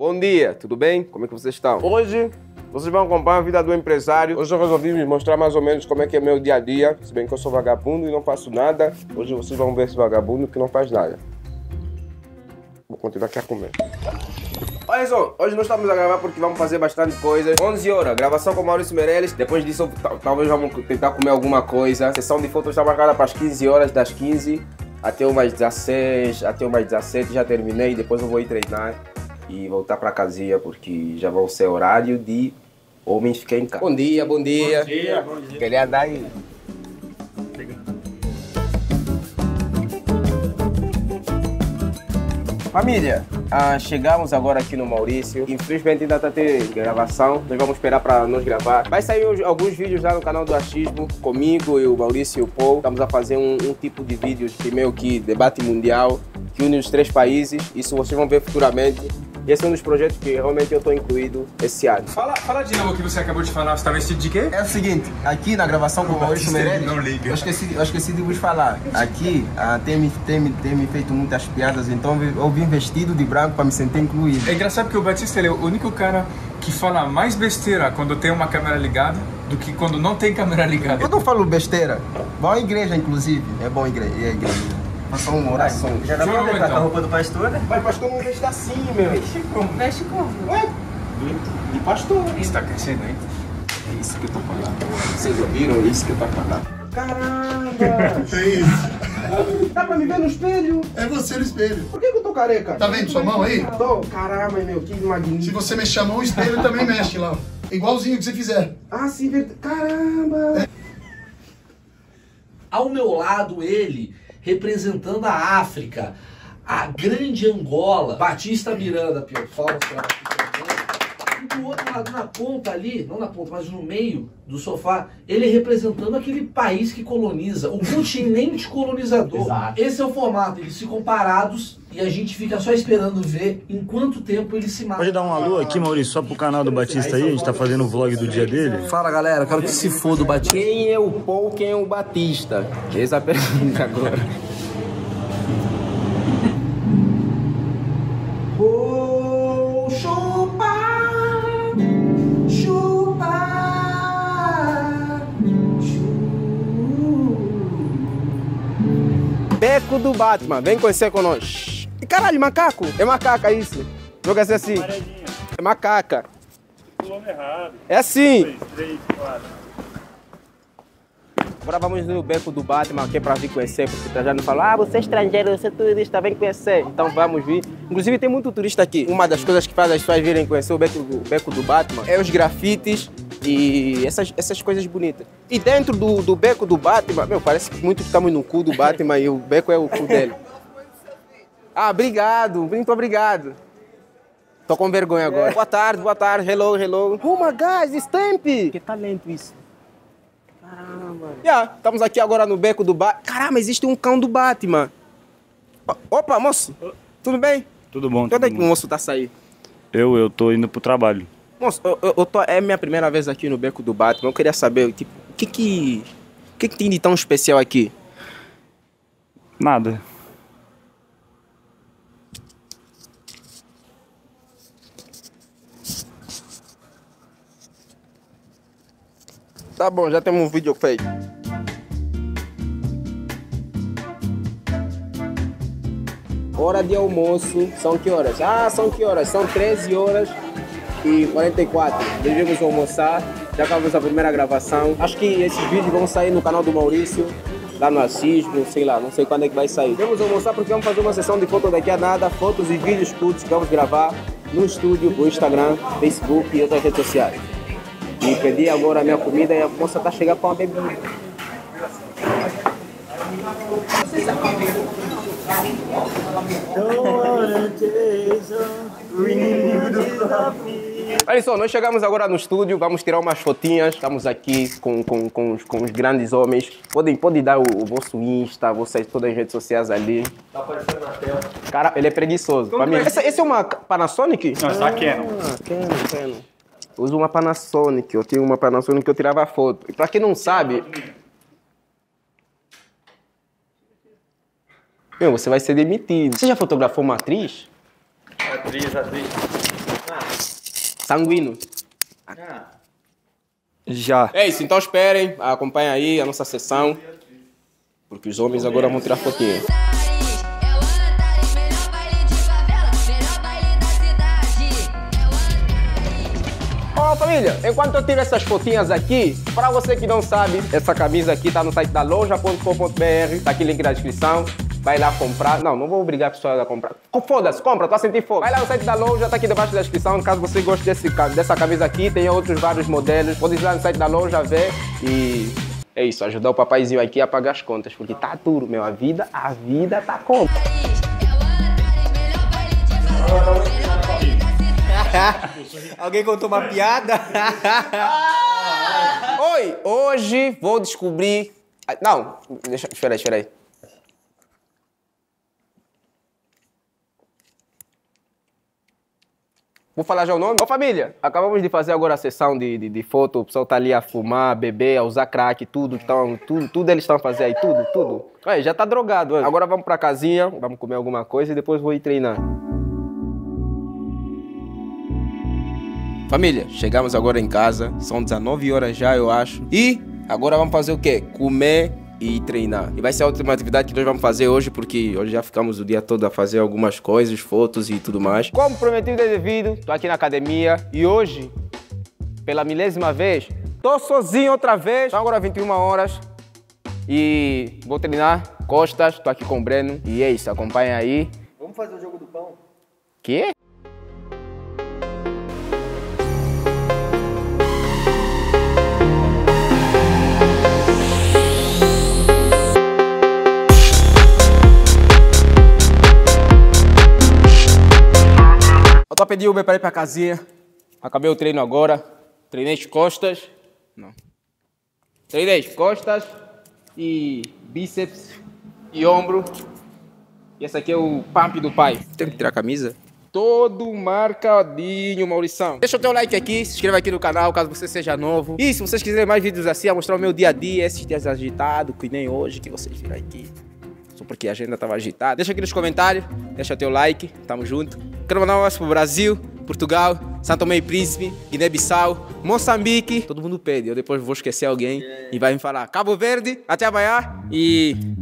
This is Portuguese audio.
Bom dia, tudo bem? Como é que vocês estão? Hoje vocês vão acompanhar a vida do empresário. Hoje eu resolvi me mostrar mais ou menos como é que é meu dia a dia. Se bem que eu sou vagabundo e não faço nada, hoje vocês vão ver esse vagabundo que não faz nada. Vou continuar aqui a comer. Olha só, hoje nós estamos a gravar porque vamos fazer bastante coisa. 11 horas, gravação com Maurício Meirelles. Depois disso, talvez vamos tentar comer alguma coisa. A sessão de fotos está marcada para as 15 horas, das 15 até umas 16, até umas 17 já terminei. Depois eu vou ir treinar e voltar para casinha porque já vai ser horário de homens ficar em casa. Bom dia, bom dia. Bom dia, bom dia. Queria andar aí. Família, chegamos agora aqui no Maurício. Infelizmente ainda está a ter gravação. Nós vamos esperar para nos gravar. Vai sair alguns vídeos lá no canal do Achismo, comigo e o Maurício e o Paul. Estamos a fazer um tipo de vídeos que meio que debate mundial, que une os 3 países. Isso vocês vão ver futuramente. Esse é um dos projetos que realmente eu estou incluído esse ano. Fala de novo o que você acabou de falar. Você está vestido de quê? É o seguinte, aqui na gravação com o Maurício Meirelles, não liga. eu esqueci de vos falar. Aqui tem me feito muitas piadas, então eu vim vestido de branco para me sentir incluído. É engraçado porque o Batista ele é o único cara que fala mais besteira quando tem uma câmera ligada do que quando não tem câmera ligada. Eu não falo besteira. Bom igreja, inclusive. É bom igreja. É igreja. Passou uma oração. Já dá pra ver com a roupa do pastor, né? Mas pastor não veste assim, meu. Mexe como? Ué? De pastor. Isso tá crescendo, hein? É isso que eu tô falando. Vocês ouviram? É isso que eu tô falando. Caramba! É isso. Dá pra me ver no espelho? É você no espelho. Por que eu tô careca? Tá vendo sua mão aí? Tô. Caramba, meu, que magnífico. Se você mexer a mão, o espelho também mexe lá. Igualzinho que você fizer. Ah, sim, verdade. Caramba! Ao meu lado, ele, representando a África, a grande Angola, Batista Miranda, Pio, fala pra e do outro lado, na ponta ali, não na ponta, mas no meio do sofá, ele representando aquele país que coloniza, o continente colonizador. Exato. Esse é o formato, eles ficam parados e a gente fica só esperando ver em quanto tempo eles se matam. Pode dar um alô aqui, Maurício, só pro canal do Batista aí, a gente tá fazendo o vlog do dia dele. Fala, galera, quero que se foda o Batista. Quem é o Paul, quem é o Batista? Essa é a pergunta agora. Oh, chupa, chupa, Beco do Batman, vem conhecer com nós. E caralho, macaco? É macaca isso. Joga assim. É macaca. Pulou errado. É assim. 2, 3, 4. Agora vamos no Beco do Batman, que é pra vir conhecer, porque o Trajano falou, você é estrangeiro, você é turista, vem conhecer. Então vamos vir. Inclusive tem muito turista aqui. Uma das coisas que faz as pessoas virem conhecer o Beco do Batman é os grafites e essas coisas bonitas. E dentro do Beco do Batman, meu, parece que muito que estamos no cu do Batman e o beco é o cu dele. Ah, obrigado, muito obrigado. Tô com vergonha agora. Boa tarde, hello, hello. Oh my God, Stamp! Que talento isso. Caramba. Estamos aqui agora no Beco do Batman. Caramba, existe um cão do Batman. Opa, moço. Tudo bem? Tudo bom, Quando é que bom. o moço tá saindo? Eu tô indo pro trabalho. Moço, é minha primeira vez aqui no Beco do Batman. Eu queria saber, tipo, o que tem de tão especial aqui? Nada. Tá bom, já temos um vídeo feito. Hora de almoço, são que horas? São que horas? São 13 horas e 44. Devemos almoçar, já acabamos a primeira gravação. Acho que esses vídeos vão sair no canal do Maurício, lá no Achismo, sei lá, não sei quando é que vai sair. Devemos almoçar porque vamos fazer uma sessão de foto daqui a nada, fotos e vídeos todos que vamos gravar no estúdio, no Instagram, Facebook e outras redes sociais. E pedi agora a minha comida e a moça tá chegando com uma bebida. Olha só, nós chegamos agora no estúdio, vamos tirar umas fotinhas. Estamos aqui com os grandes homens. Pode dar o vosso Insta, vocês todas as redes sociais ali. Tá aparecendo na tela. Cara, ele é preguiçoso. Pra mim, esse é uma Panasonic? Não, essa é a Canon. Canon. Eu uso uma Panasonic, eu tinha uma Panasonic que eu tirava foto. E pra quem não sabe... Meu, você vai ser demitido. Você já fotografou uma atriz? Atriz. Sanguíneo. Já. É isso, então esperem, acompanhem aí a nossa sessão, porque os homens agora vão tirar fotinho. Ó família, enquanto eu tiro essas fotinhas aqui, pra você que não sabe, essa camisa aqui tá no site da loja.com.br, tá aqui o link na descrição. Vai lá comprar. Não vou obrigar a pessoa a comprar. Foda-se, compra, tô a sentir fome. Vai lá no site da loja, tá aqui debaixo da descrição. Caso você goste dessa camisa aqui, tem outros vários modelos. Pode ir lá no site da loja, ver. E é isso, ajudar o papaizinho aqui a pagar as contas. Porque tá duro, meu. A vida tá como? Alguém contou uma piada? Oi, hoje vou descobrir... Não, espera aí. Vou falar já o nome? Ô família, acabamos de fazer agora a sessão de foto, o pessoal tá ali a fumar, a beber, a usar crack, tudo eles estão a fazer aí, tudo. Aí, já tá drogado, olha. Agora vamos pra casinha, vamos comer alguma coisa e depois vou ir treinar. Família, chegamos agora em casa, são 19 horas já, eu acho. E agora vamos fazer o quê? Comer e treinar. E vai ser a última atividade que nós vamos fazer hoje, porque hoje já ficamos o dia todo a fazer algumas coisas, fotos e tudo mais. Como prometido e devido, tô aqui na academia e hoje, pela milésima vez, tô sozinho outra vez. São agora 21 horas e vou treinar costas, tô aqui com o Breno. E é isso, acompanha aí. Vamos fazer o jogo do pão? Quê? Eu tô pedindo Uber para ir pra casinha. Acabei o treino agora. Treinei as costas. Não. Treinei as costas e bíceps e ombro. E esse aqui é o pump do pai. Tem que tirar a camisa. Todo marcadinho, Maurição. Deixa o teu like aqui, se inscreva aqui no canal caso você seja novo. E se vocês quiserem mais vídeos assim, a mostrar o meu dia a dia, esses dias agitados, que nem hoje que vocês viram aqui. Só porque a agenda tava agitada. Deixa aqui nos comentários, deixa teu like, tamo junto. Quero mandar um abraço pro Brasil, Portugal, São Tomé e Príncipe, Guiné-Bissau, Moçambique. Todo mundo pede, eu depois vou esquecer alguém e vai me falar Cabo Verde, até amanhã e